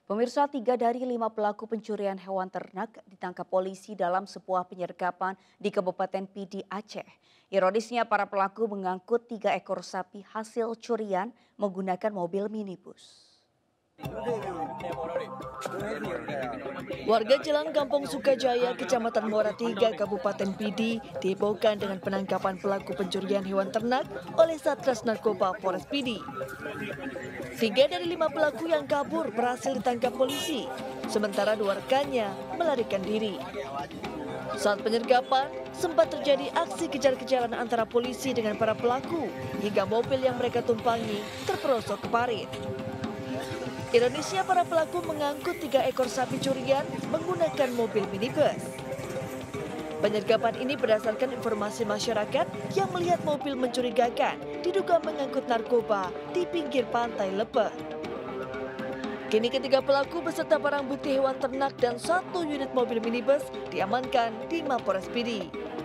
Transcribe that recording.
Pemirsa, 3 dari 5 pelaku pencurian hewan ternak ditangkap polisi dalam sebuah penyergapan di Kabupaten Pidi, Aceh. Ironisnya, para pelaku mengangkut 3 ekor sapi hasil curian menggunakan mobil minibus. Warga Jalan Kampung Sukajaya, Kecamatan Muara Tiga, Kabupaten Pidi, dihebohkan dengan penangkapan pelaku pencurian hewan ternak oleh Satres Narkoba Polres Pidi. 3 dari 5 pelaku yang kabur berhasil ditangkap polisi, sementara 2 rekannya melarikan diri. Saat penyergapan, sempat terjadi aksi kejar-kejaran antara polisi dengan para pelaku, hingga mobil yang mereka tumpangi terperosok ke parit. Ironisnya, para pelaku mengangkut 3 ekor sapi curian menggunakan mobil minibus. Penyergapan ini berdasarkan informasi masyarakat yang melihat mobil mencurigakan diduga mengangkut narkoba di pinggir pantai Lepet. Kini ketiga pelaku beserta barang bukti hewan ternak dan 1 unit mobil minibus diamankan di Mapores Pidi.